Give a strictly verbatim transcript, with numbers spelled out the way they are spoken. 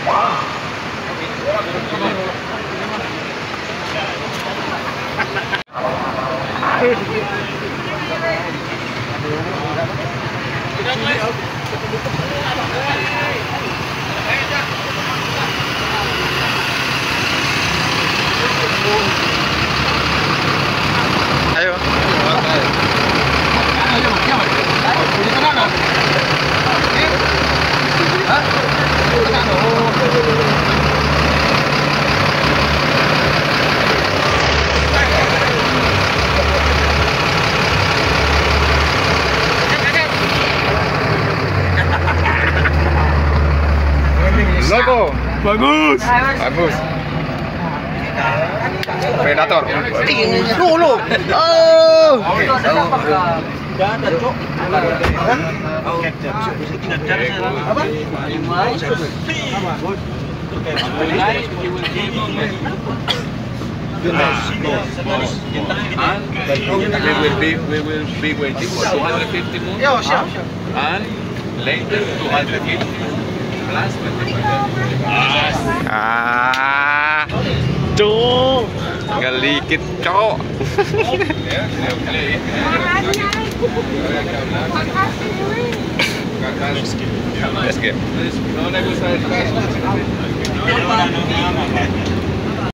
Ayo. Logo. Bagus. Bagus. Predator. Dulu. Oh. We will be we will be waiting for two hundred fifty moon. Yeah, sure, sure. And later two hundred fifty plus twenty-five. Ah. Cuk. Tinggal dikit, cok. Escape. No negociar.